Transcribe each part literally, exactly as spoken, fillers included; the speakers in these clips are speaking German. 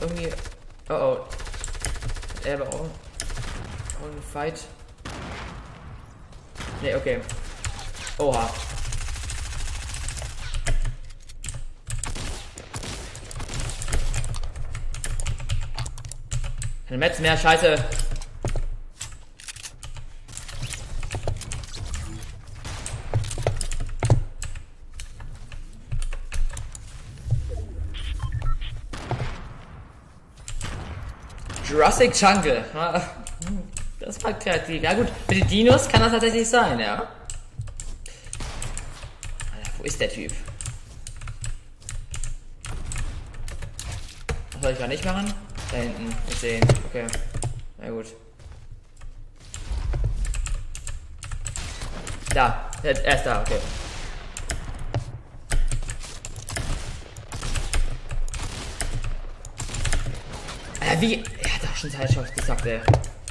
irgendwie... Oh oh. Er aber auch... Und Fight. Ne, okay. Oha. Keine Metz mehr, scheiße. Jurassic Jungle. Das war kreativ. Ja gut, für die Dinos kann das tatsächlich sein, ja. Alter, wo ist der Typ? Was soll ich gar nicht machen? Da hinten. Ich sehe ihn. Okay. Na gut. Da. Er ist da, okay. Alter, wie... Er hat doch schon Zeitschock gesagt, ey.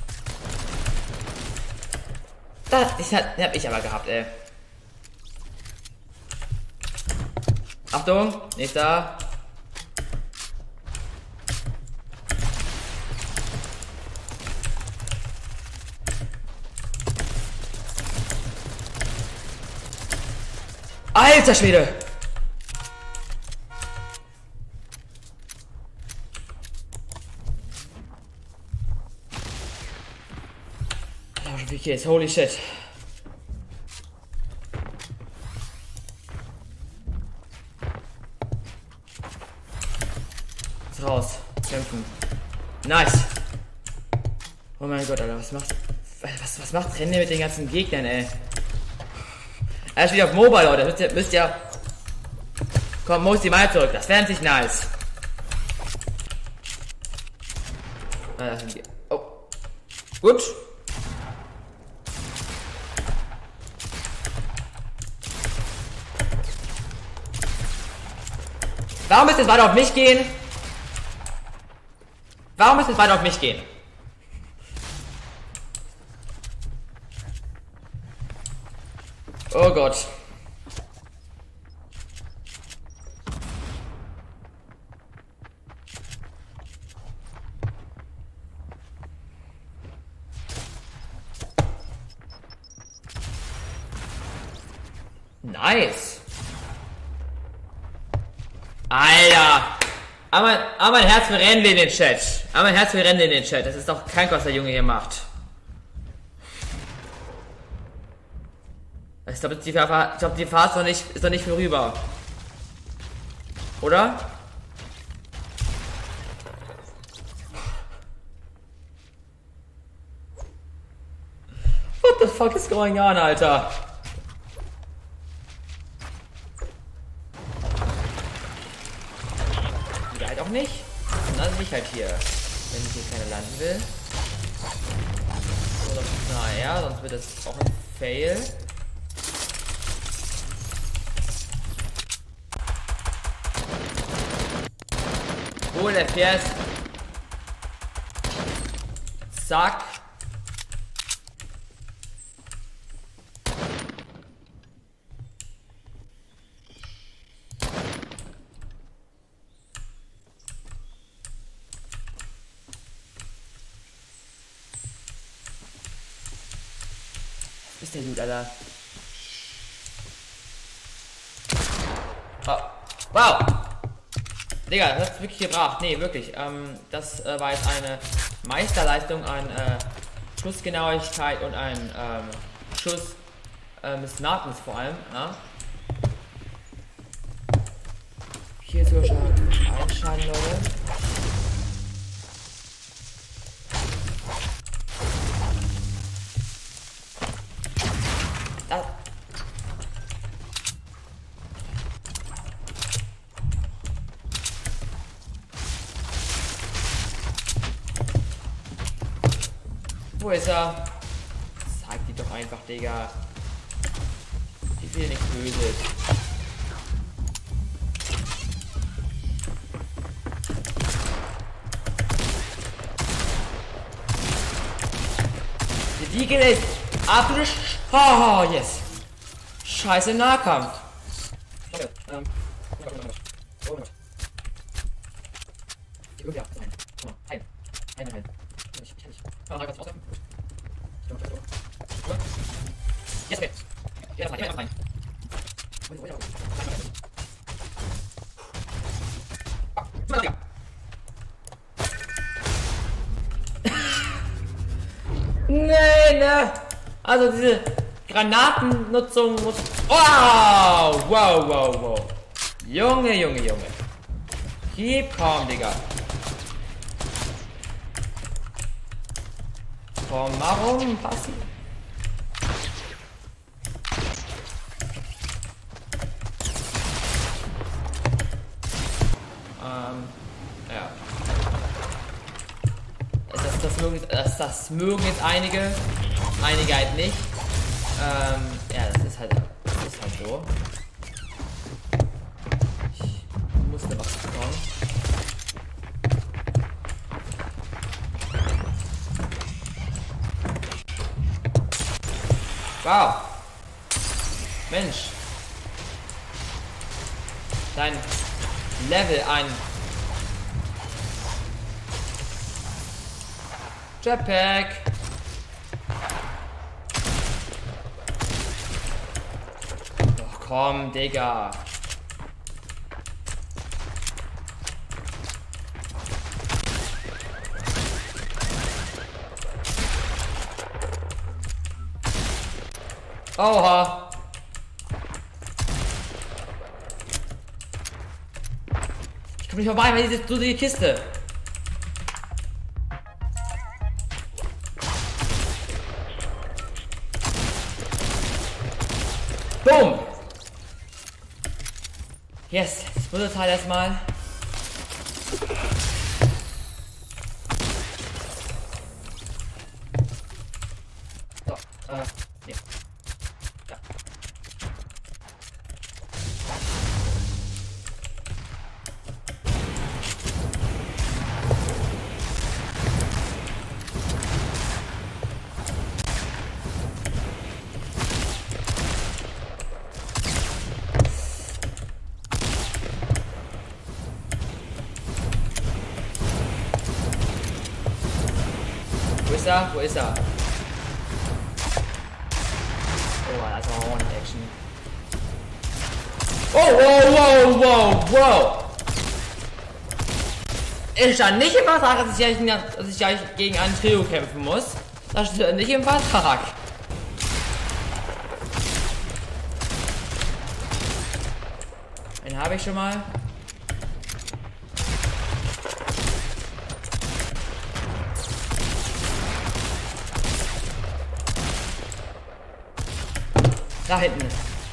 Das ich, hab, hab ich aber gehabt, ey. Achtung, nicht da. Alter Schwede! Wie geht's? Holy shit. Ist raus. Kämpfen. Nice. Oh mein Gott, Alter, was macht. Was, was macht Rennen mit den ganzen Gegnern, ey? Er steht auf Mobile, Leute. Müsst ihr. Müsst ihr komm, muss die mal zurück. Das wäre natürlich nice. Ah, das sind die. Oh. Gut. Warum müsst ihr jetzt weiter auf mich gehen? Warum müsst ihr jetzt weiter auf mich gehen? Oh Gott. Nice. Alter. Aber, aber ein Herz für Rennen in den Chat. Aber ein Herz für Rennen in den Chat. Das ist doch krank, was der Junge hier macht. Ich glaube, die, ich glaub, die Phase ist noch nicht, ist noch nicht vorüber. Oder? What the fuck is going on, Alter? Die halt auch nicht. Und dann bin ich halt hier. Wenn ich hier keine landen will. Oder naja, sonst wird das auch ein Fail. Hol der fährt. Zack. Ist der gut, Alter. Oh. Wow! Digga, das hat's wirklich gebracht. Nee, wirklich. Ähm, das äh, war jetzt eine Meisterleistung an äh, Schussgenauigkeit und ein ähm, Schuss äh, mit Smartness vor allem. Ja? Hier sogar schon ein Schaden, Leute. Ah. Wo ist er? Zeig die doch einfach, Digga. Ich will nichts Böses. Die Diegel ist absolut. Oh, yes. Scheiße Nahkampf. Okay, ähm. Keine Held. Ich kann nicht. Kann man was auswerfen? Yes, okay. Ja, das rein. Nee, ne. Also diese Granatennutzung muss... Wow, wow, wow, wow. Junge, Junge, Junge. Keep calm, Digga. Komm mal rum, passiv. Ähm, ja. Das, das, mögen, das, das mögen jetzt einige, einige halt nicht. Ähm, ja, das ist halt, das ist halt so. Ich musste was bekommen. Wow. Mensch. Dein Level ein. Jetpack. Doch komm, Digga. Oha. Ich komm nicht vorbei, weil diese dusselige Kiste. Boom. Yes, das dritte Teil erstmal. So, äh, nee. Ja. Wo ist er? Wo ist er? Oh, das war auch eine Action. Oh, wow, wow, wow, wow. Es stand nicht im Vertrag, dass ich, dass ich gegen ein Trio kämpfen muss. Das steht nicht im Vertrag. Den habe ich schon mal. Da hinten.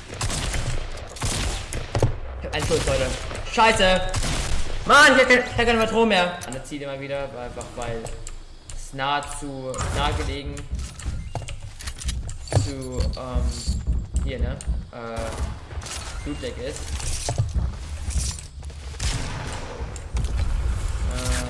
Ich hab einen Schuss, Leute. Scheiße! Mann, ich hab, kein, ich hab keine Patronen mehr. Und das zieht immer wieder, einfach weil es nahezu nahegelegen zu, ähm, hier, ne? Äh, Blutdeck ist. Äh.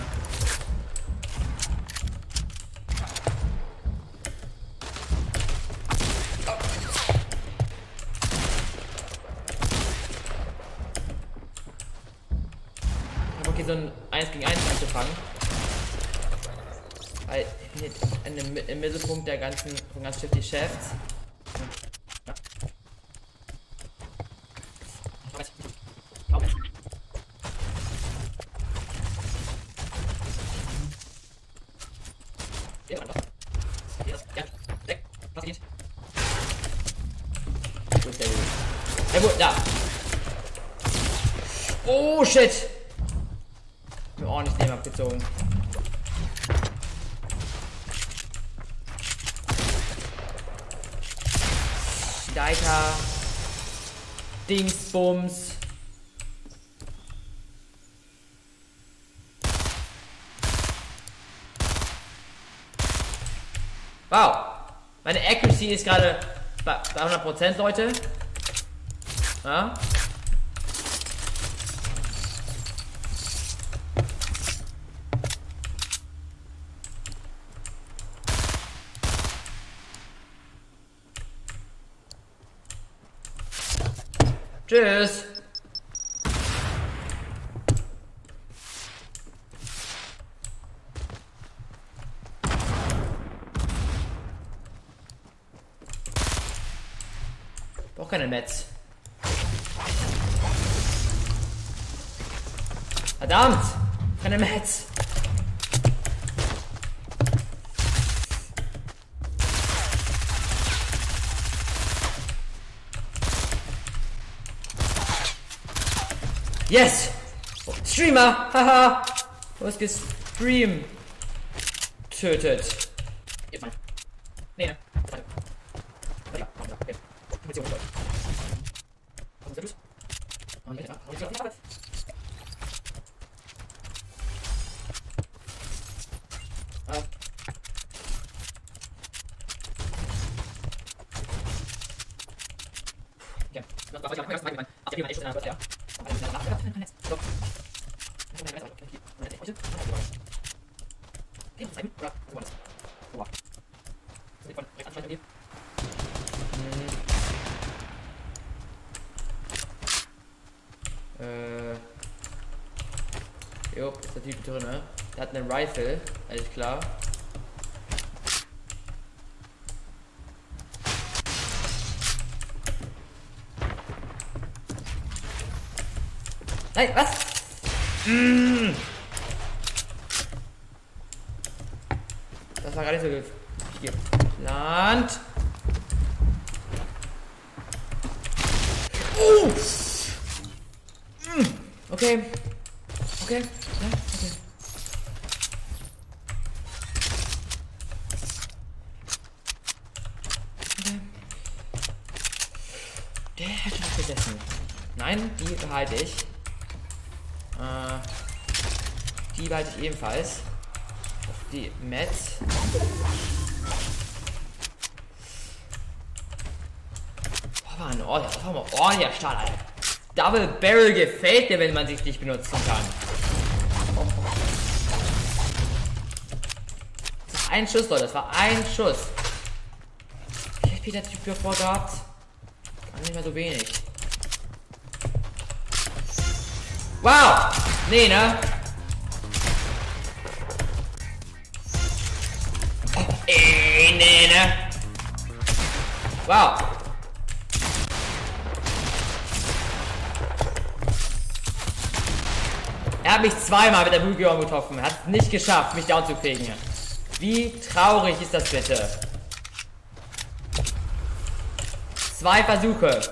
Okay, so ein eins gegen eins anzufangen. Weil ich bin jetzt in dem, im Mittelpunkt der ganzen, vom ganzen Schiff Geschäfts. Ja. Wo ist der Junge? Ja gut, da. Oh shit! Mir ordentlich Leben abgezogen. Leiter. Dingsbums. Wow. Meine Accuracy ist gerade bei hundert Prozent, Leute. Ja. Tschüss. Auch keine Mets. Verdammt! Keine Mets! Yes! Oh, Streamer! Haha! Du hast gestreamt. Tötet. Nee, ne? Äh. Jo, ist der Typ drin, ne? Der hat einen Rifle, alles klar. Nein, was? Mm. Das war gar nicht so geplant. Uh. Mm. Okay. Okay. Ja, okay. Okay. Der hat schon gesessen. Nein, die behalte ich. Äh, die behalte ich ebenfalls. Die Mets. Boah, war ein ordentlicher, war mal ordentlicher Start, Alter. Double Barrel gefällt mir, wenn man sich nicht benutzen kann. Das war ein Schuss, Leute, das war ein Schuss. Wie viel Peter Typ davor gehabt? Gar nicht mehr so wenig. Wow! Nee, ne? Oh, ey, nee, ne? Wow! Er hat mich zweimal mit der Bluegion getroffen. Er hat es nicht geschafft, mich down zu kriegen. Wie traurig ist das bitte? Zwei Versuche.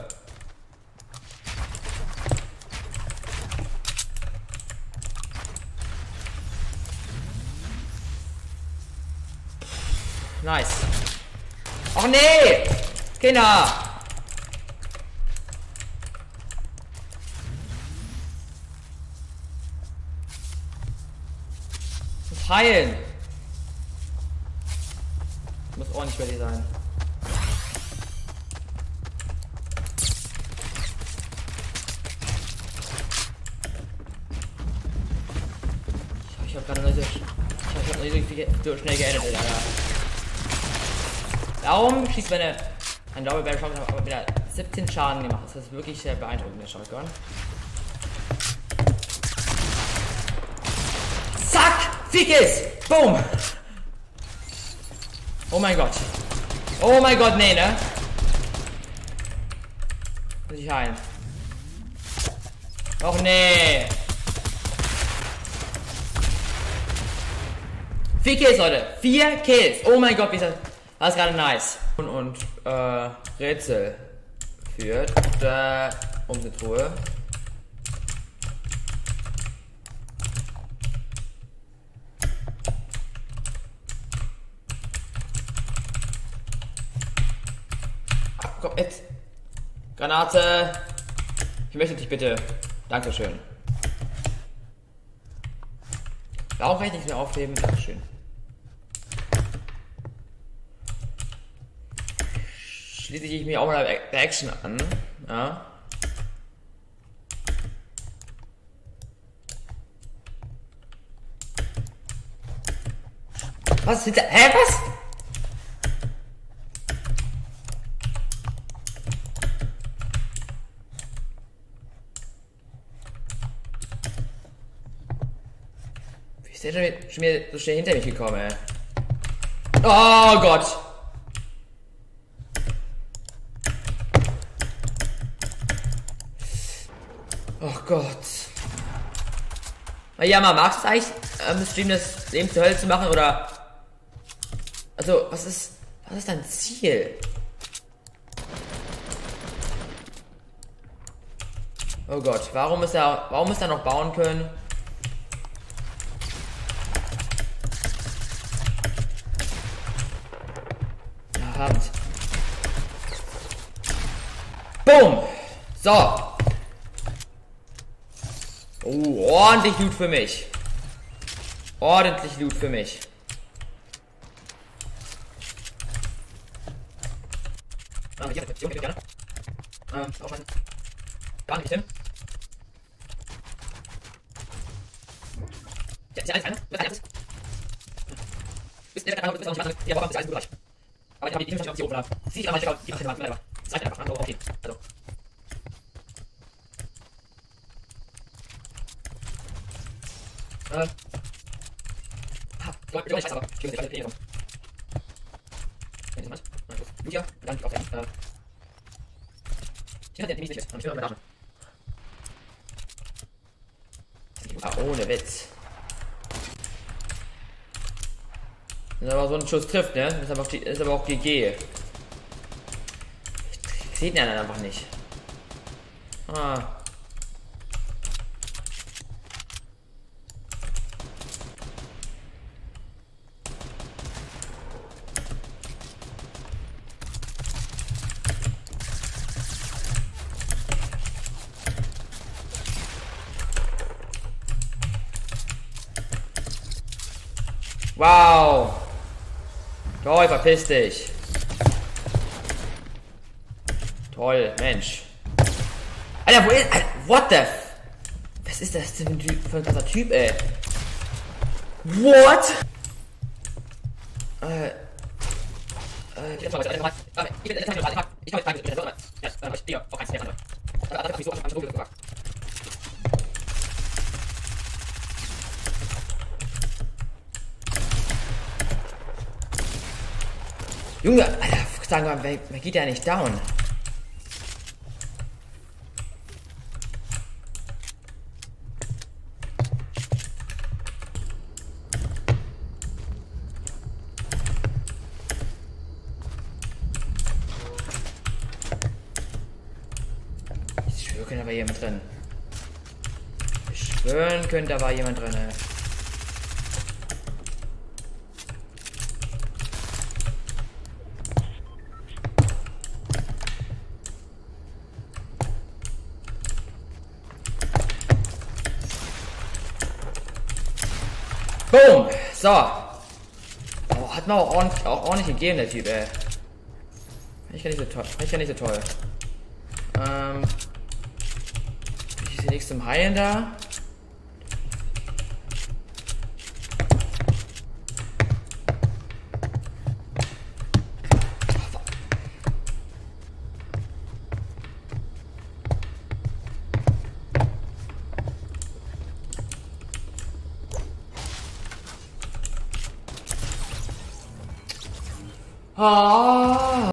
Nice. Och nee! Kinder! Muss heilen. Muss ordentlich ready sein. Ich hab gerade noch so, ich hab noch nicht so schnell geendet, Alter. Darum schießt meine ein Double Barrel Shotgun, aber wieder siebzehn Schaden gemacht. Das ist wirklich sehr beeindruckend, der Shotgun. Zack! Fick es! Boom! Oh mein Gott. Oh mein Gott, nee, ne? Muss ich heilen. Och nee! Vier Kills, Leute! Vier Kills! Oh mein Gott, wie ist das? Das ist gerade nice. Und, und äh, Rätsel führt äh, um die Truhe. Ach, komm jetzt. Granate. Ich möchte dich bitte. Dankeschön. Warum kann ich nicht mehr aufheben? Dankeschön. Schließe ich mich auch mal der Action an. Ja. Was ist da? Hä, was? Wie ist der schon wieder so schnell hinter mich gekommen, ey? Oh Gott! Oh Gott. Na ja, man mag es eigentlich, ähm, Stream das Leben zur Hölle zu machen, oder... Also, was ist... Was ist dein Ziel? Oh Gott, warum ist er... Warum ist er noch bauen können? Ja, verdammt. Boom! So. Oh, ordentlich Loot für mich. Ordentlich Loot für mich. Ah, hier, hier, hier, gerne. Ähm, auch mein... Gar nicht hin. Ja, ist ja eins, eine? Das ist eins. Ist der kann ist auch nicht ja, aber ist alles Bereich. Aber ich habe die Information oder sieh ich einmal die die Maschine mal. Das reicht einfach an, okay. Also. Äh. Ha, ich glaube, ich weiß aber. Ich weiß nicht, was ich Wenn jemand. Nein, los. Lucia, dann auf den. Äh. Ich hatte den nicht mit. Ich bin da. Ah, ohne Witz. Wenn aber so ein Schuss trifft, ne? Ist aber auch, ist aber auch G G. Ich sehe den einfach nicht. Ah. Wow. Toll, verpiss dich. Toll, Mensch. Alter, wo ist... Alter, what the... F Was ist das denn für ein krasser Typ, ey? What? Äh... Äh... Ich bin jetzt mal... Ich bin jetzt mal... Ich kann jetzt mal... Ja, ich stehe auf eins. Da hat mich so an so gefragt. Junge, Alter, sagen wir mal, wer, wer geht ja nicht down? Ich schwöre, da war jemand drin. Ich schwören könnte, da war jemand drin. Ey. Boom! So. Oh, hat man auch ordentlich, auch ordentlich gegeben, der Typ, ey. Ich kann nicht so toll. Ich kann nicht so toll. Ähm. Ich sehe nichts zum Heilen da. Ah.